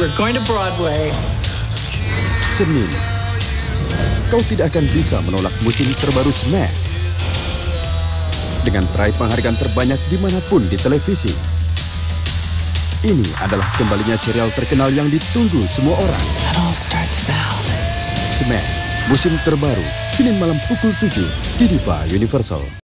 We're going to Broadway. Senin, kau tidak akan bisa menolak musim terbaru Smash. Dengan peraih penghargaan terbanyak dimanapun di televisi. Ini adalah kembalinya serial terkenal yang ditunggu semua orang. It all starts now. Smash, musim terbaru, Senin malam pukul 7 di Diva Universal.